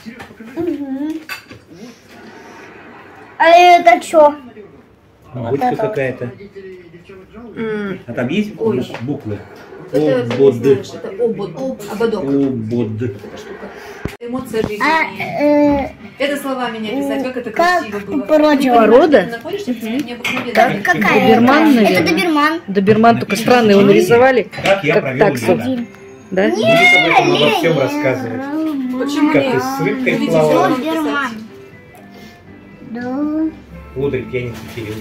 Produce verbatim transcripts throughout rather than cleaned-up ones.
Угу. А это что? Бочка какая-то. Mm. А там есть Ой. буквы? Это, Обод. знаешь, это обод. Ободок. Обод. Эта штука. Эмоция жизни. А, э, Это словами не описать, как это как красиво было. порода? Порода? Ты находишься, это необыкновенно. как, какая? Доберман, это? наверное. Это доберман. Доберман, только странный его нарисовали. Как я Как провел таксу. лето. Да? Будет об этом обо всем рассказывать. Почему Как нет? ты с рыбкой Будете плавала. всё Доберман. писать. Да. Лодырь пьяница Кирилл.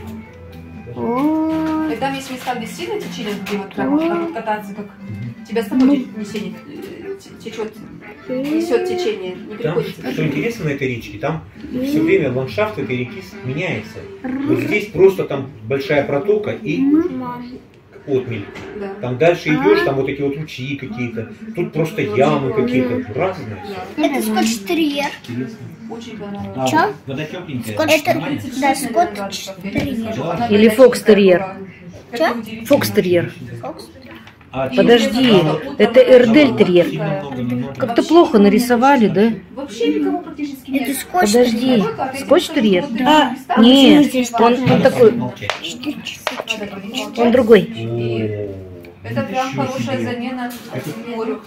О, И там есть места, где сильно течение, где вот прям там вот кататься, как тебя с тобой несение течет, несет течение, не Там, приходится. что интересно на этой речке, там все время ландшафт этой реки меняется. Вот здесь просто там большая протока и отмель. Да. Там дальше идешь, там вот эти вот ручьи какие-то. Тут просто ямы какие-то разные. это скотч-терьер. Очень понравилось. Чё? Вода тепленькая. Это, да, скотч-терьер. Или фокстерьер. Чё? Фокстерьер. А Подожди, это эрдельтерьер. Немного, немного. Как-то плохо нарисовали, да? Вообще никого практически нет. Это скотч. Подожди, скотч-терьер? Да. Нет, он, он такой, Молчать. он другой. О, Это прям ничего хорошая себе. замена морю.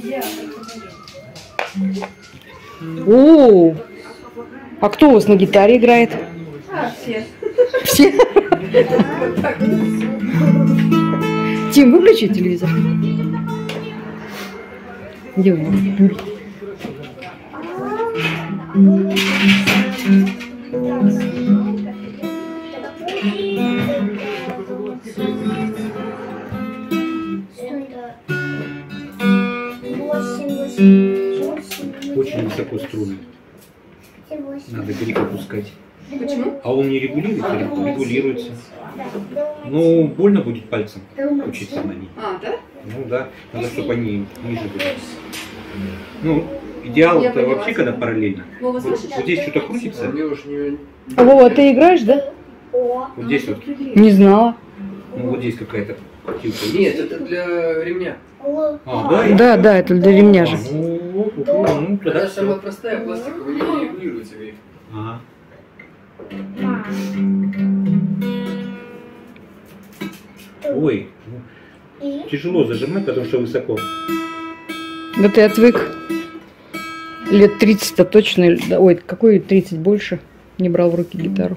О, а кто у вас на гитаре играет? А, все. Все? Тим, выключи телевизор. Где он? Очень высоко струны. Надо берег опускать. Почему? А он не регулируется, регулируется. Ну, больно будет пальцем учиться на ней. А, да? Ну да, надо, чтобы они ниже были. Ну, идеал Я это поняла. вообще, когда параллельно. Вова, Вот, слышишь? вот здесь что-то крутится, А, Вова, ты играешь, да? вот здесь вот, Не знала. ну вот здесь какая-то птица. Нет, это для ремня. А, да? и- Да, да, это для ремня же. А, ну, ну, ну, тогда Она самая все. простая пластиковая, не регулируется гриф. Ага. Ой, ну, тяжело зажимать, потому что высоко. Да ты отвык. Лет тридцать-то точно. да, Ой, какой тридцать больше? Не брал в руки гитару.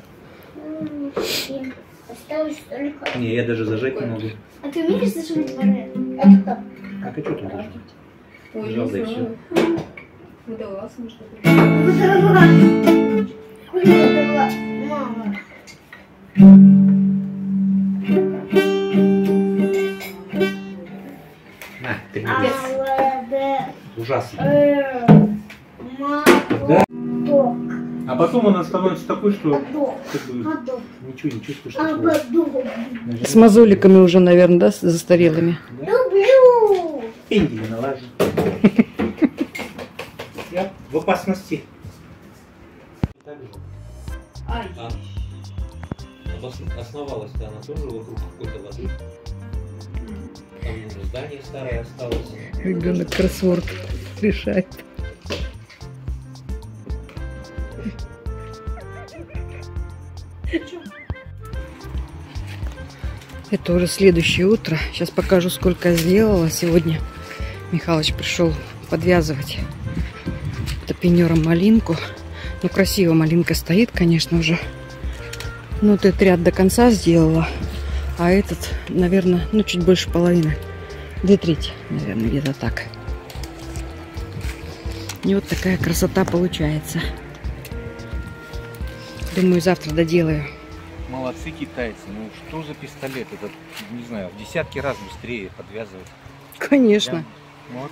Осталось только... Не, я даже зажать не могу. А ты умеешь зажимать варенье? Это кто? А что тут зажимать? Ой, Нажал, не да и знаю. все. Выдавался, может, такой. Выдала. Выдала. Мама. На, ты молодец. Ужасно. Да? А потом она становится такой, что Ободок. как бы Ободок. ничего не чувствуешь. такого. Ободок. С мозоликами уже, наверное, да, с застарелыми. Люблю. Пендели налажу. Я в опасности. Ай. А, обос- Основалась-то она тоже вокруг какой-то воды. Там уже здание старое осталось. Ребенок кроссворд решает. Это уже следующее утро. Сейчас покажу, сколько я сделала сегодня. Михалыч пришел подвязывать топинером малинку. Ну, красиво малинка стоит, конечно, уже. Ну, вот этот ряд до конца сделала. А этот, наверное, ну, чуть больше половины. Две трети, наверное, где-то так. И вот такая красота получается. Думаю, завтра доделаю. Молодцы китайцы. Ну что за пистолет? Это, не знаю, в десятки раз быстрее подвязывать. Конечно. Молодцы.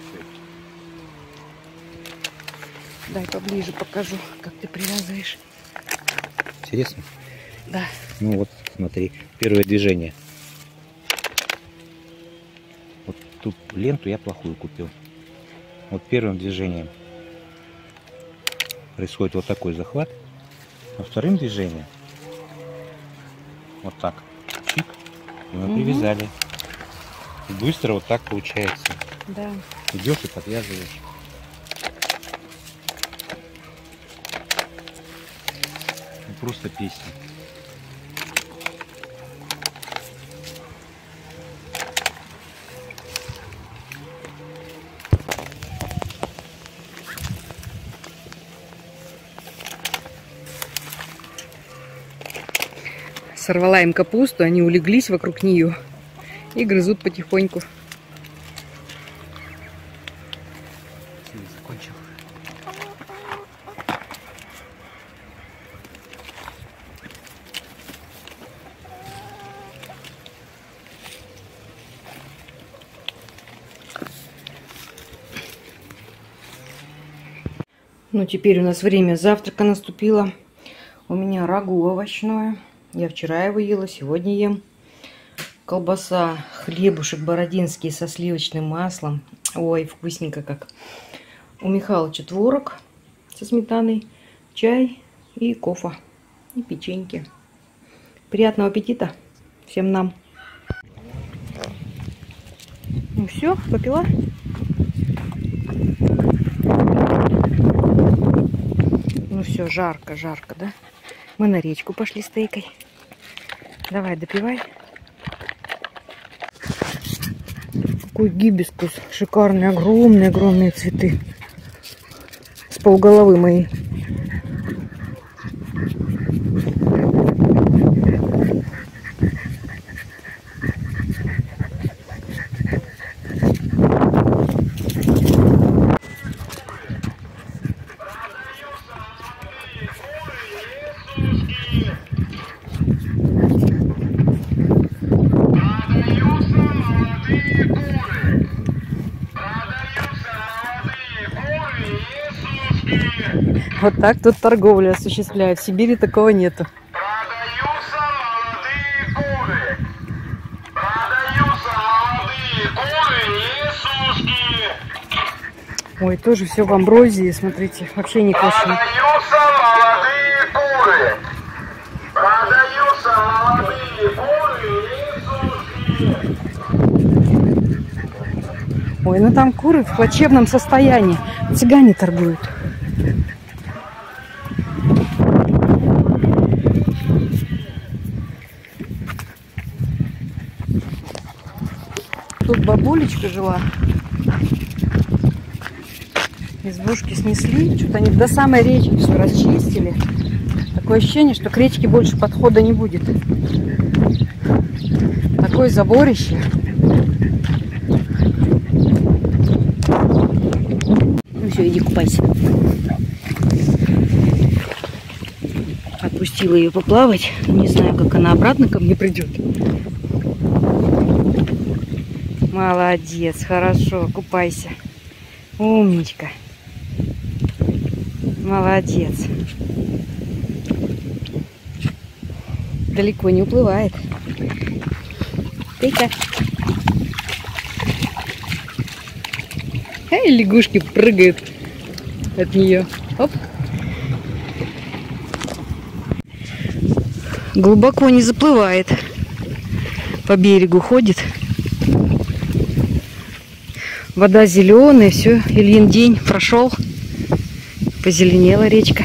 Дай поближе покажу, как ты привязываешь. Интересно? Да. Ну вот, смотри, первое движение. Вот тут ленту я плохую купил. Вот первым движением происходит вот такой захват. А вторым движением вот так. Чик. И мы Угу. привязали. И быстро вот так получается. Да. Идешь и подвязываешь. просто песня. Сорвала им капусту, они улеглись вокруг нее и грызут потихоньку. Закончил. Ну, теперь у нас время завтрака наступило. У меня рагу овощное. Я вчера его ела, сегодня ем. Колбаса, хлебушек бородинский со сливочным маслом. Ой, вкусненько как. У Михалыча творог со сметаной, чай и кофе. И печеньки. Приятного аппетита всем нам. Ну все, попила? Ну все, жарко, жарко, да? Мы на речку пошли с Тейкой. Давай, допивай. Какой гибискус. Шикарные, огромные, огромные цветы. С полголовы моей. Вот так тут торговлю осуществляют. В Сибири такого нету. Продаются молодые куры. Продаются молодые куры и сушки. Ой, тоже все в амброзии, смотрите, вообще не кошено. Продаются молодые куры. Продаются молодые куры и сушки. Ой, ну там куры в плачевном состоянии. Цыгане торгуют. Тут бабулечка жила. Избушки снесли. Что-то они до самой речки все расчистили. Такое ощущение, что к речке больше подхода не будет. Такое заборище. Ну все, иди купайся. Отпустила ее поплавать. Не знаю, как она обратно ко мне придет. Молодец, хорошо, купайся. Умничка. Молодец. Далеко не уплывает. Тейка. Эй, лягушки прыгают от нее. Оп. Глубоко не заплывает. По берегу ходит. Вода зеленая, все, Ильин день прошел, позеленела речка.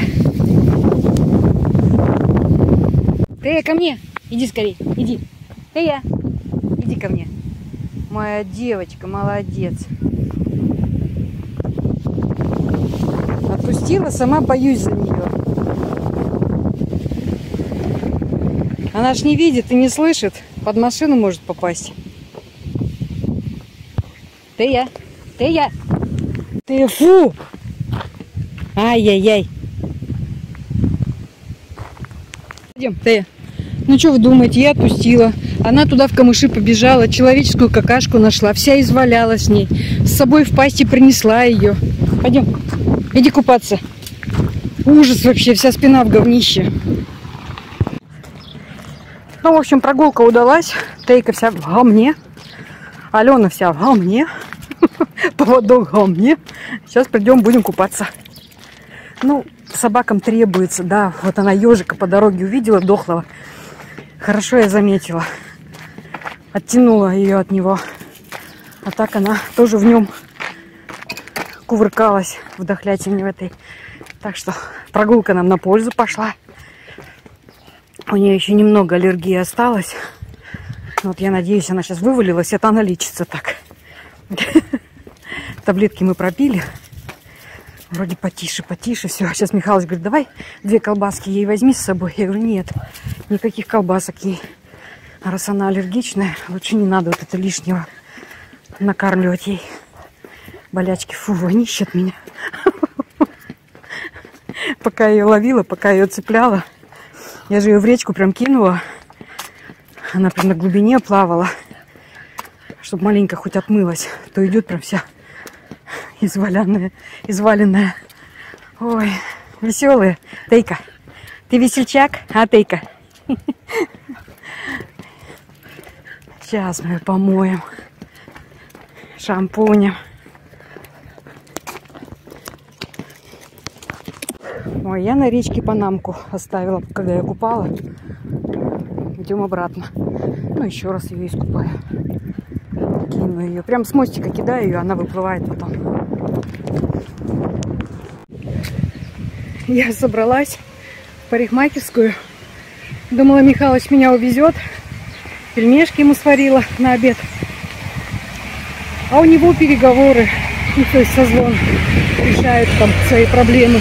Тея, ко мне, иди скорей, иди. Тея, иди ко мне. Моя девочка, молодец. Отпустила, сама боюсь за нее. Она ж не видит и не слышит, под машину может попасть. Тея, Тея, Тея, фу! Ай-яй-яй. Идем, Тея. Ну что вы думаете, я отпустила. Она туда в камыши побежала, человеческую какашку нашла, вся извалялась с ней. С собой в пасти принесла ее. Пойдем, иди купаться. Ужас вообще, вся спина в говнище. Ну, в общем, прогулка удалась. Тейка вся в гамне. Алена вся в гамне. Поводок гамне. Сейчас придем, будем купаться. Ну, собакам требуется, да. Вот она ежика по дороге увидела, дохлого. Хорошо я заметила. Оттянула ее от него. А так она тоже в нем кувыркалась в дохлятине в этой. Так что прогулка нам на пользу пошла. У нее еще немного аллергии осталось. Вот я надеюсь, она сейчас вывалилась, это она лечится так. Таблетки мы пропили. Вроде потише, потише. Все. Сейчас Михалыч говорит, давай две колбаски ей возьми с собой. Я говорю, нет, никаких колбасок ей. А раз она аллергичная, лучше не надо вот это лишнего накармливать ей. Болячки, фу, они ищут меня. Пока я ее ловила, пока ее цепляла. Я же ее в речку прям кинула. Она прям на глубине плавала. Чтобы маленько хоть отмылась. То идет прям вся изваленная, изваленная. Ой, веселая. Тейка, ты весельчак? А, Тейка? Сейчас мы ее помоем. Шампунем. Ой, я на речке Панамку оставила, когда я купала. Идем обратно. Ну, еще раз ее искупаю. Кину ее. Прям с мостика кидаю ее, она выплывает потом. Я собралась в парикмахерскую. Думала, Михалыч меня увезет. Пельмешки ему сварила на обед. А у него переговоры. Ну, то есть созвон. Решают там свои проблемы.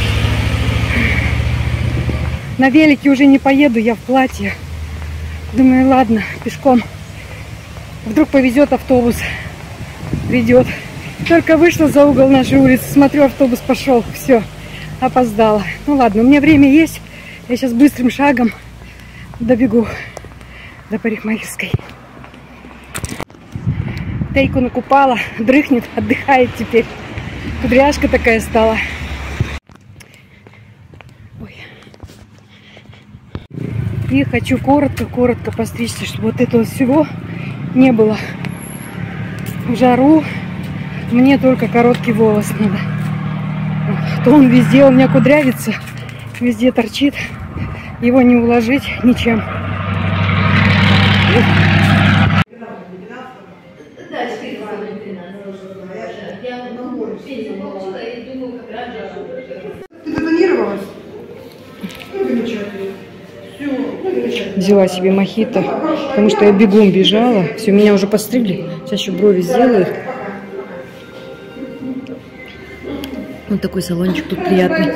На велике уже не поеду, я в платье. Думаю, ладно, пешком. Вдруг повезет автобус. Придет. Только вышла за угол нашей улицы, смотрю, автобус пошел. Все, опоздала. Ну ладно, у меня время есть. Я сейчас быстрым шагом добегу до парикмахерской. Тейку накупала, дрыхнет, отдыхает теперь. Кудряшка такая стала. Ой. И хочу коротко-коротко постричься, чтобы вот этого всего не было. В жару мне только короткий волос надо. То он везде у меня кудрявится, везде торчит. Его не уложить ничем. Взяла себе мохито, потому что я бегом бежала. Все, меня уже постригли. Сейчас еще брови сделают. Вот такой салончик тут приятный.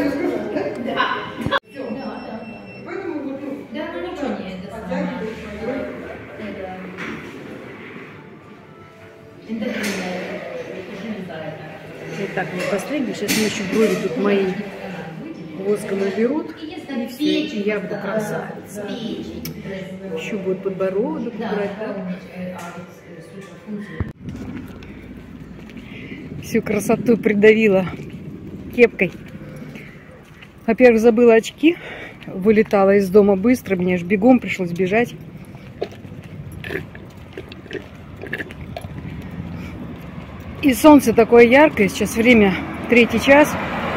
Итак, мы постригли. Сейчас мне еще брови тут мои воском уберут. И все, и я буду красавица. Еще будет подбородок убрать, да? Всю красоту придавила кепкой. Во-первых, забыла очки. Вылетала из дома быстро. Мне аж бегом пришлось бежать. И солнце такое яркое. Сейчас время третий час.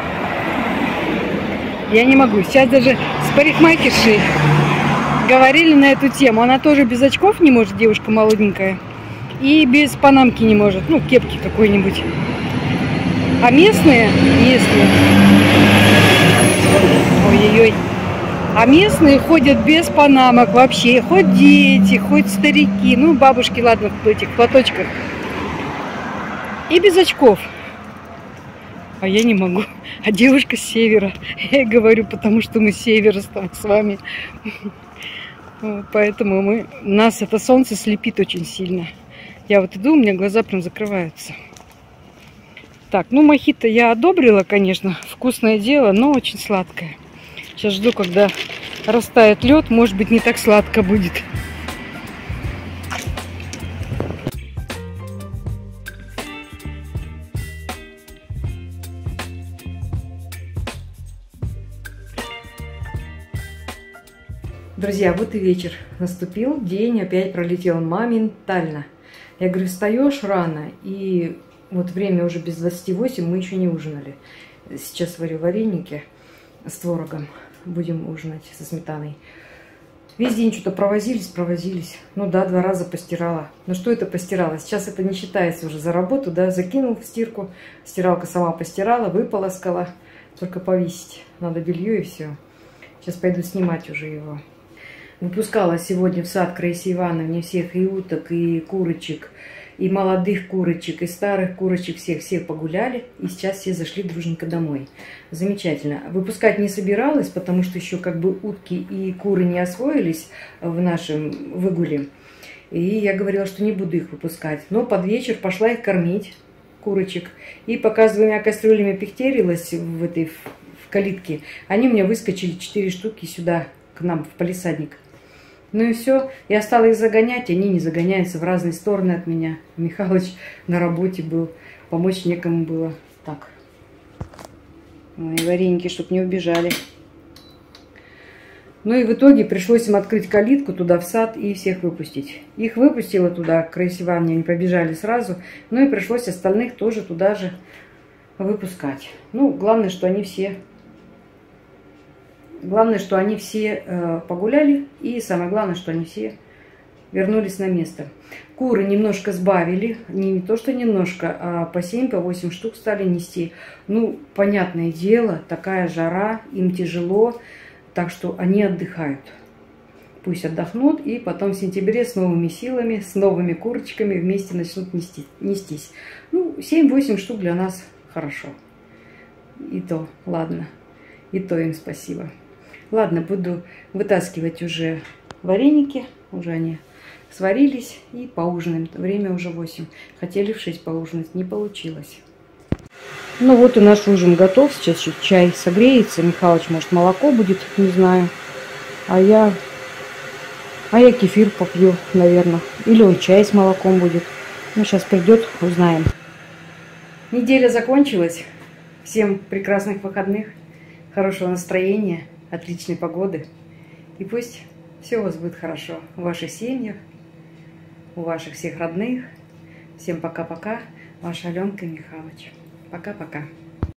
Я не могу. Сейчас даже с парикмахершей говорили на эту тему. Она тоже без очков не может, девушка молоденькая. И без панамки не может. Ну, кепки какой-нибудь. А местные, местные. Ой-ой-ой. А местные ходят без панамок вообще. Хоть дети, хоть старики. Ну, бабушки, ладно, в этих платочках. И без очков. А я не могу. А девушка с севера. Я говорю, потому что мы с севера с вами. Поэтому мы, нас это солнце слепит очень сильно. Я вот иду, у меня глаза прям закрываются. Так, ну мохито я одобрила, конечно. Вкусное дело, но очень сладкое. Сейчас жду, когда растает лед. Может быть, не так сладко будет. Друзья, вот и вечер наступил, день опять пролетел моментально. Я говорю, встаешь рано, и вот время уже без двадцати восьми, мы еще не ужинали. Сейчас варю вареники с творогом, будем ужинать со сметаной. Весь день что-то провозились, провозились. Ну да, два раза постирала. Но что это постирала? Сейчас это не считается уже за работу, да, закинул в стирку, стиралка сама постирала, выполоскала, только повесить. Надо белье и все. Сейчас пойду снимать уже его. Выпускала сегодня в сад к Раисе Ивановне всех и уток, и курочек, и молодых курочек, и старых курочек, всех-всех погуляли. И сейчас все зашли дружненько домой. Замечательно. Выпускать не собиралась, потому что еще как бы утки и куры не освоились в нашем выгуле. И я говорила, что не буду их выпускать. Но под вечер пошла их кормить, курочек. И пока с двумя кастрюлями пихтерилась в этой в калитке, они у меня выскочили четыре штуки сюда, к нам, в палисадник. Ну и все. Я стала их загонять, они не загоняются в разные стороны от меня. Михалыч на работе был, помочь некому было. Так. Мои вареники, чтоб не убежали. Ну и в итоге пришлось им открыть калитку туда в сад и всех выпустить. Их выпустила туда, к Раисе Ивановне, они побежали сразу. Ну и пришлось остальных тоже туда же выпускать. Ну, главное, что они все... Главное, что они все э, погуляли, и самое главное, что они все вернулись на место. Куры немножко сбавили, не, не то что немножко, а по семь, по восемь штук стали нести. Ну, понятное дело, такая жара, им тяжело, так что они отдыхают. Пусть отдохнут, и потом в сентябре с новыми силами, с новыми курочками вместе начнут нести, нестись. Ну, семь-восемь штук для нас хорошо. И то, ладно, и то им спасибо. Ладно, буду вытаскивать уже вареники. Уже они сварились. И поужинаем. Время уже восемь. Хотели в шесть поужинать. Не получилось. Ну вот и наш ужин готов. Сейчас чуть чай согреется. Михалыч, может, молоко будет. Не знаю. А я... А я кефир попью, наверное. Или он чай с молоком будет. Ну, сейчас придет, узнаем. Неделя закончилась. Всем прекрасных выходных. Хорошего настроения. Отличной погоды. И пусть все у вас будет хорошо в ваших семьях, у ваших всех родных. Всем пока-пока. Ваша Аленка и Михалыч. Пока-пока.